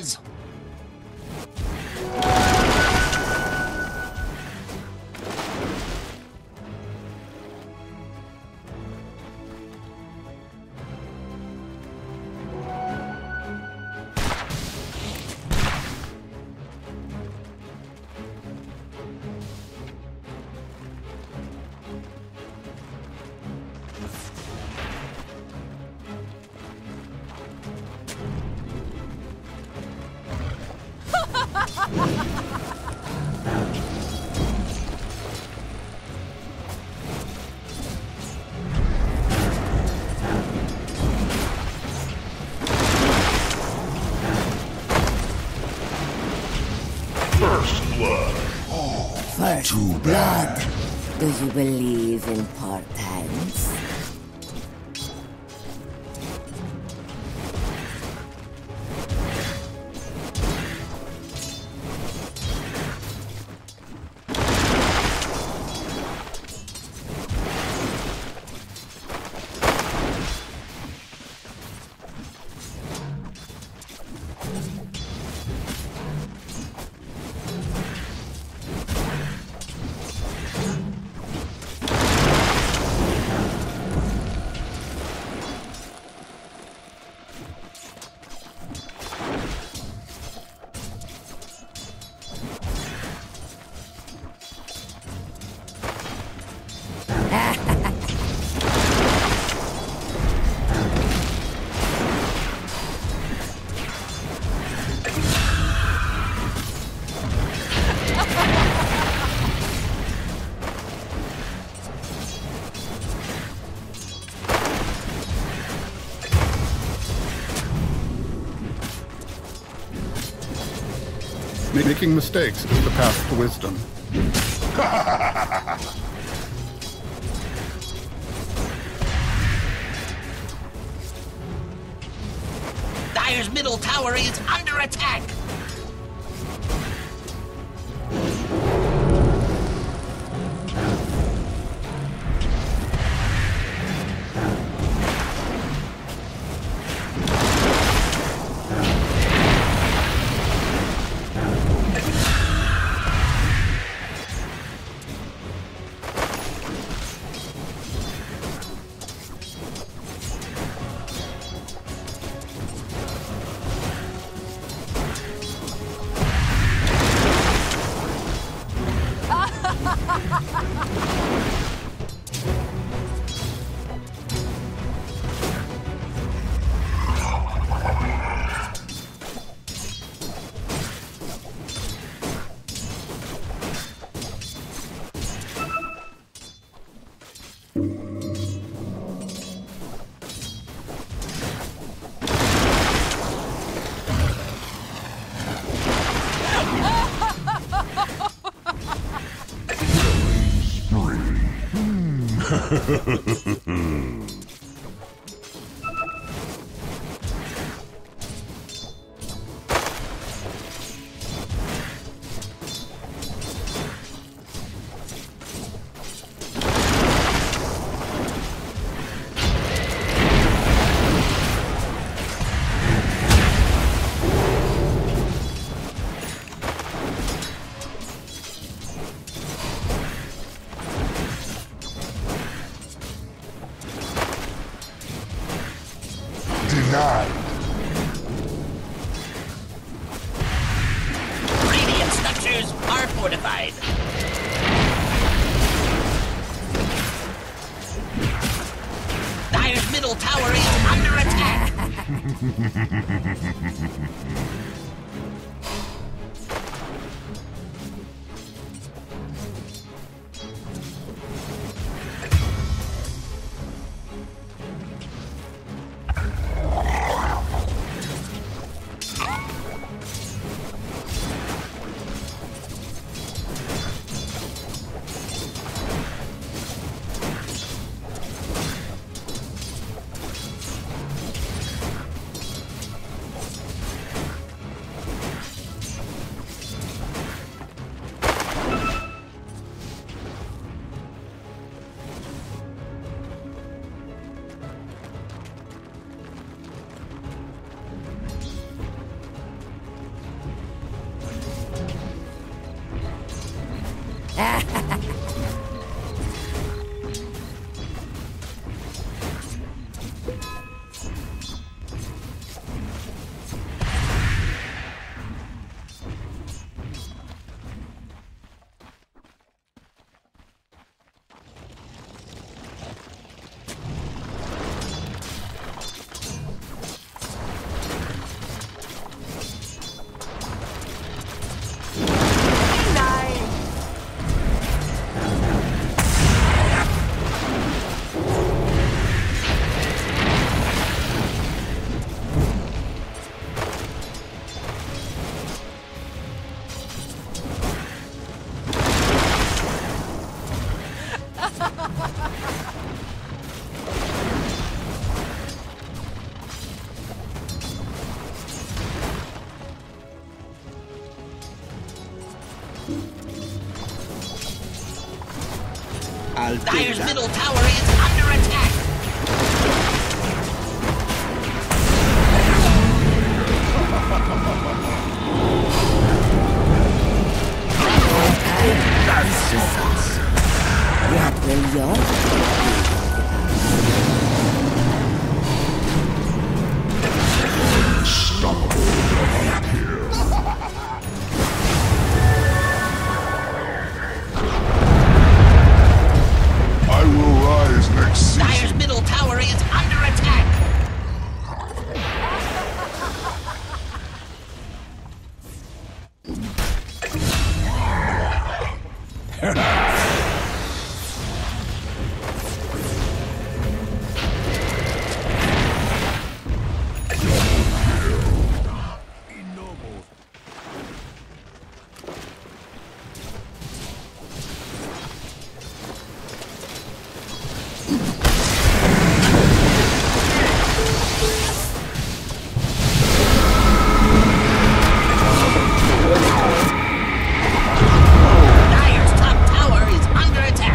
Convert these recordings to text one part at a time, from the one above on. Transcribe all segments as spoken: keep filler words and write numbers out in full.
begins! First blood. First Too blood. bad. Do you believe in portents? Making mistakes is the path to wisdom. Dire's middle tower is under attack! Denied. Radiant structures are fortified. Dire's middle tower is under attack! Dire's middle tower is under attack. What will your I will rise next season. Dire's middle tower is under attack. Dire's top tower is under attack.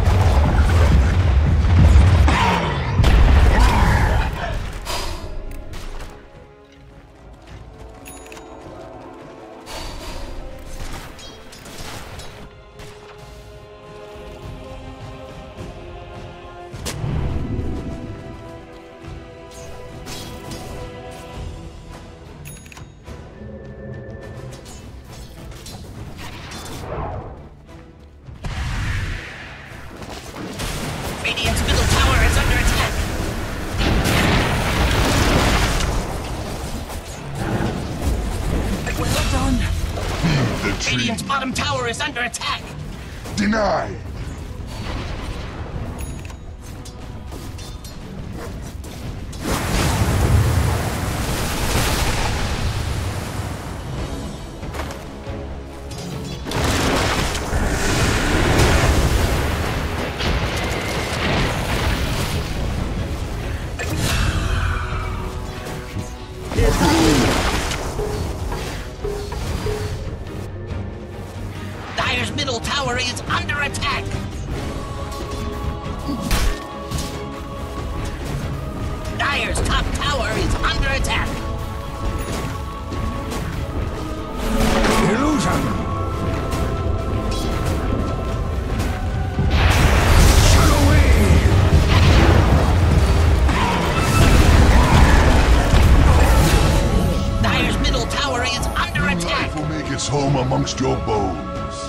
Radiant's middle tower is under attack. Well done. Heed the tree. Radiant's bottom tower is under attack. Deny. Dire's middle tower is under attack. Dire's top tower is under attack. Illusion. Dire's middle tower is under attack. Life will make its home amongst your bones.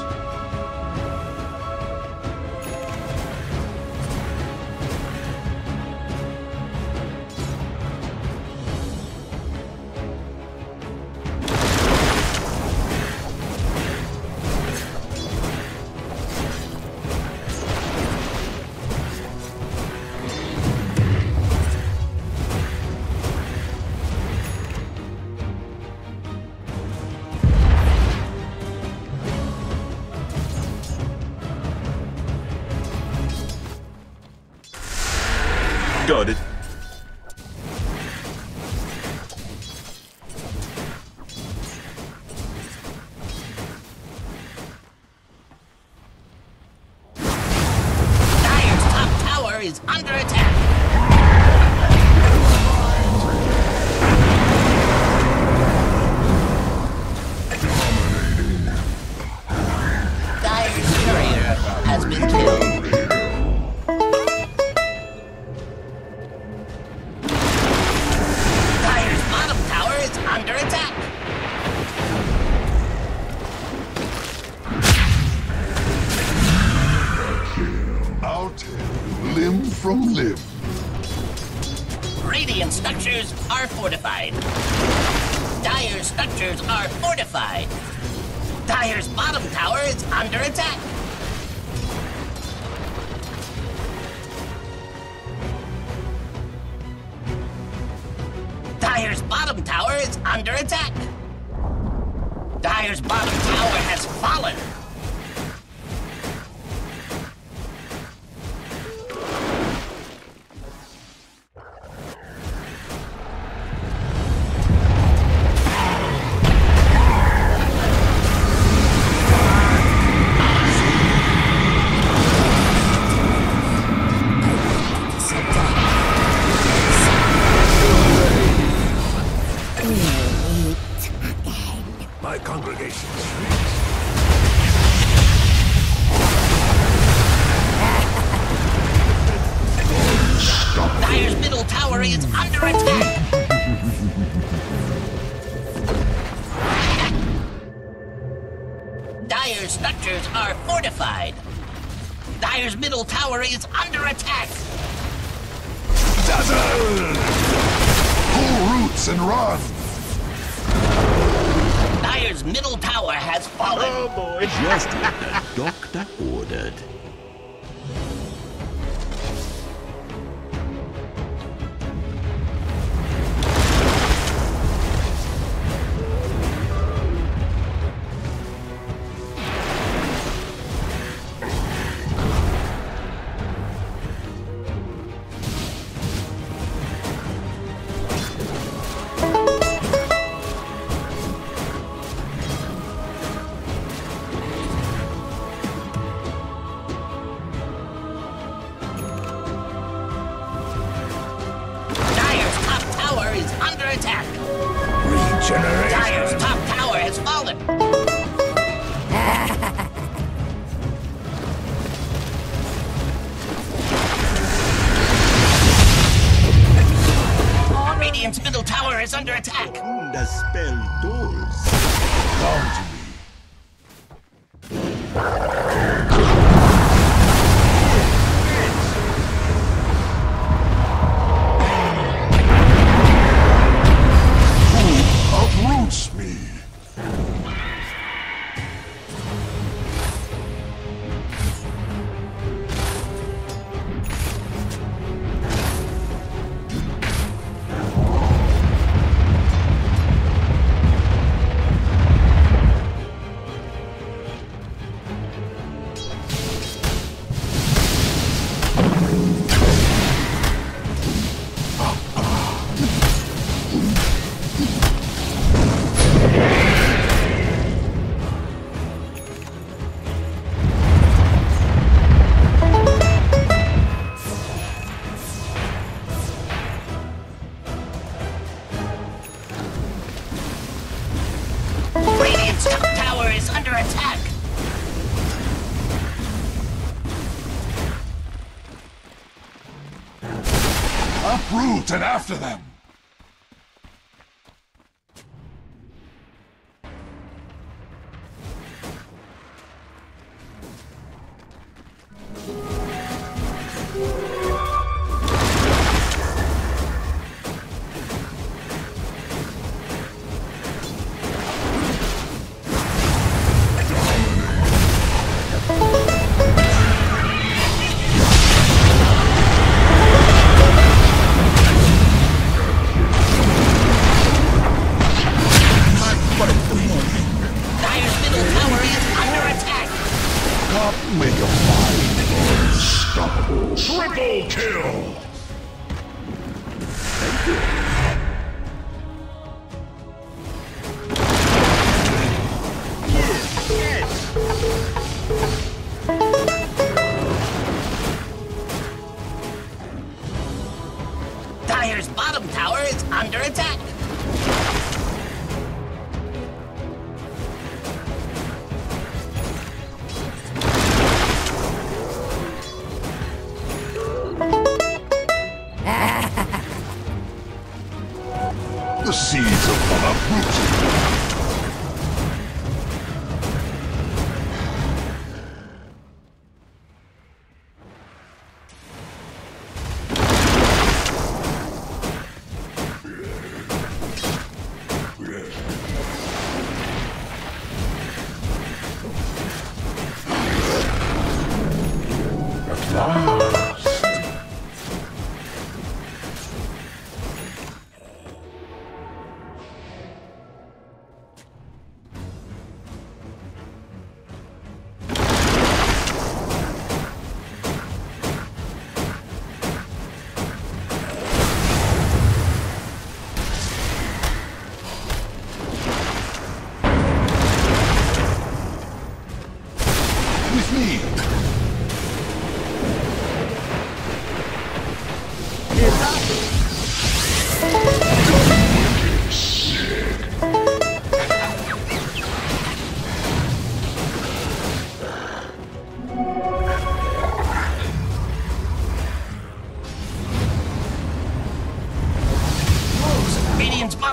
Got it. Dire's top tower is under attack. Dire's courier has been killed. Dire's bottom tower is under attack. I'll tear limb from limb. Radiant structures are fortified. Dire's structures are fortified. Dire's bottom tower is under attack. Dire's bottom tower is under attack. Dire's bottom tower has fallen. my congregation. Dire's middle tower is under attack! Dire's structures are fortified. Dire's middle tower is under attack! Dazzle! Pull roots and run! Dire's middle tower has fallen. Oh boy! Just what the doctor ordered. Dire's top tower has fallen! Radiant's middle tower is under attack! The spell doors. Come to me. Uproots me. Radiant's top tower is under attack! Uproot and after them. Dire's middle tower is under attack! Come with your mind. Unstoppable. Triple kill. Dire's bottom tower is under attack! The seeds of uprooting. At last.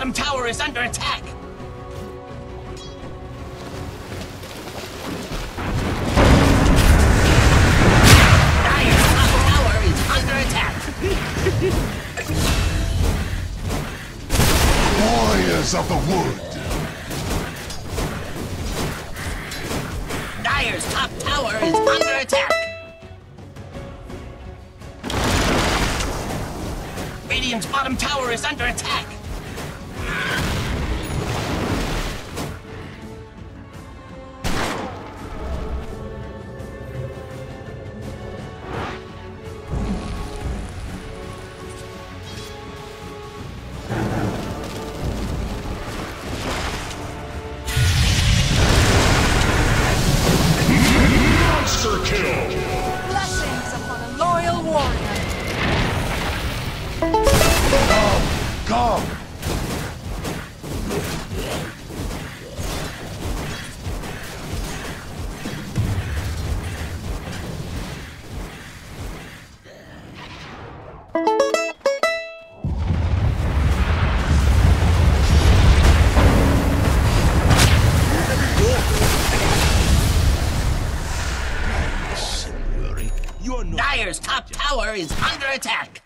bottom tower is under attack. Dire's top tower is under attack. Warriors of the wood. Dire's top tower is under attack. Radiant's bottom tower is under attack. Monster kill. Blessings upon a loyal warrior. Come, come. You're not. Dire's top tower is under attack.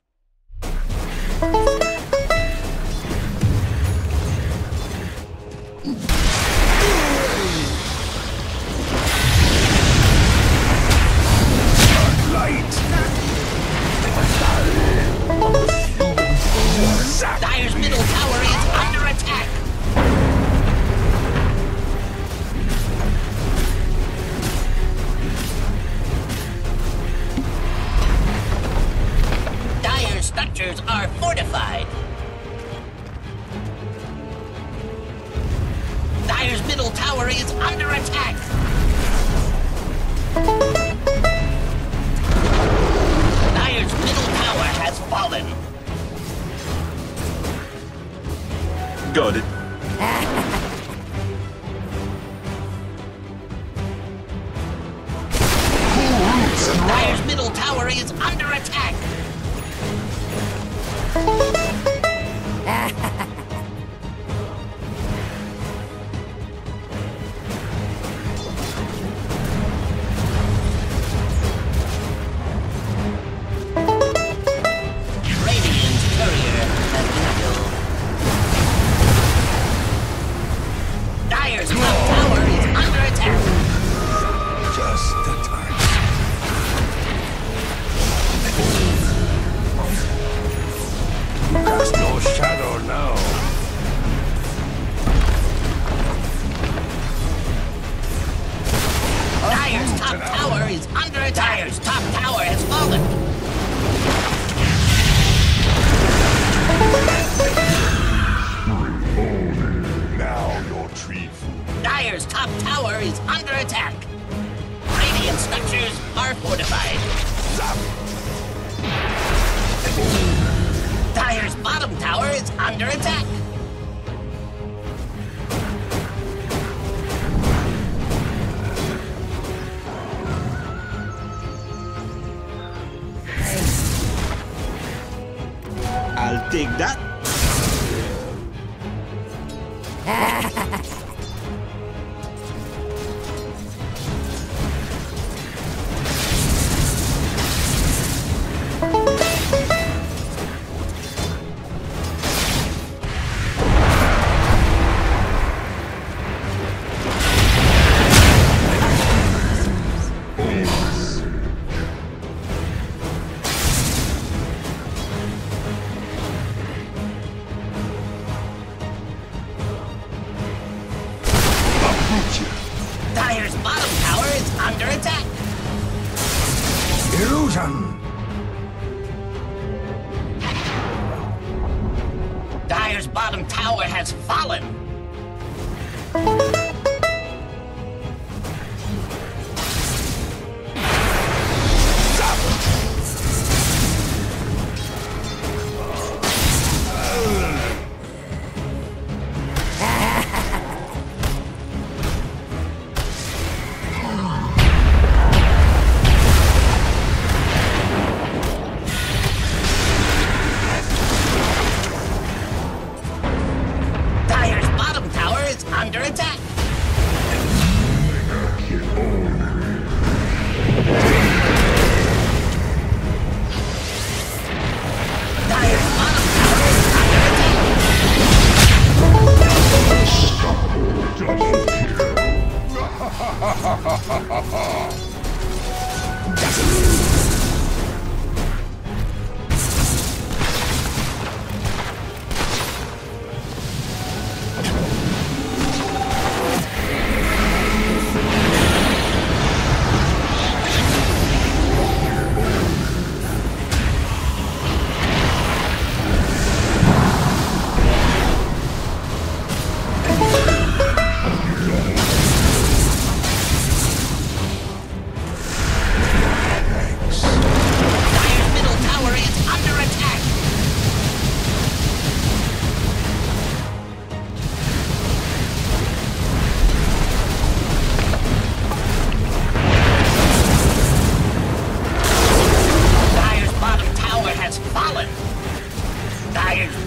Dire's middle tower is under attack. Dire's structures are fortified. Dire's middle tower is under attack. Dire's middle tower has fallen. Got it. Pull roots and Dire's run. middle tower is under attack. Radiant's courier has been killed. Dire's top tower is under attack. Just the time. Cast no shadow now. Dire's top tower is under attack. Dire's top tower has fallen. Now your tree food. Dire's top tower is under attack. Radiant structures are fortified. Dire's bottom tower is under attack. I'll take that. Dire's bottom tower is under attack. Illusion. Dire's bottom tower has fallen.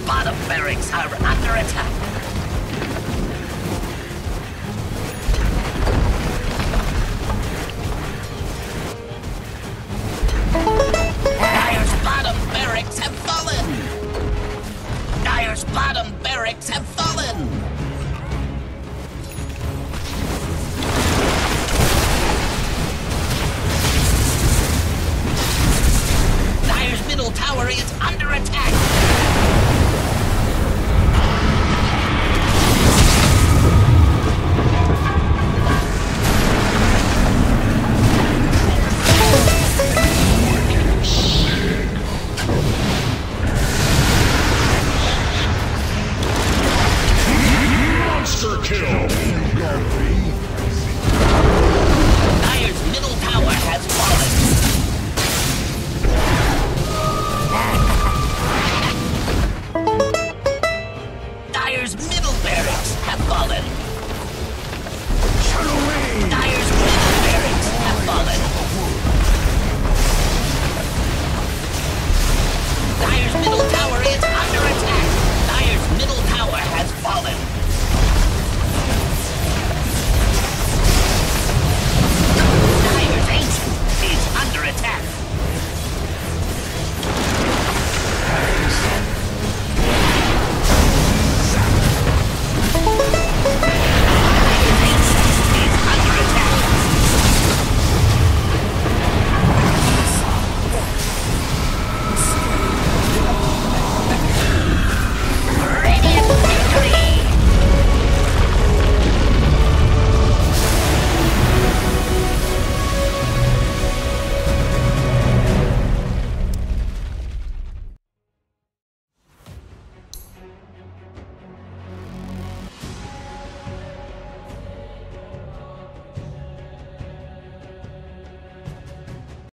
bottom barracks are under attack. Dire's bottom barracks have fallen. Dire's bottom barracks have fallen. Dire's middle tower is under attack.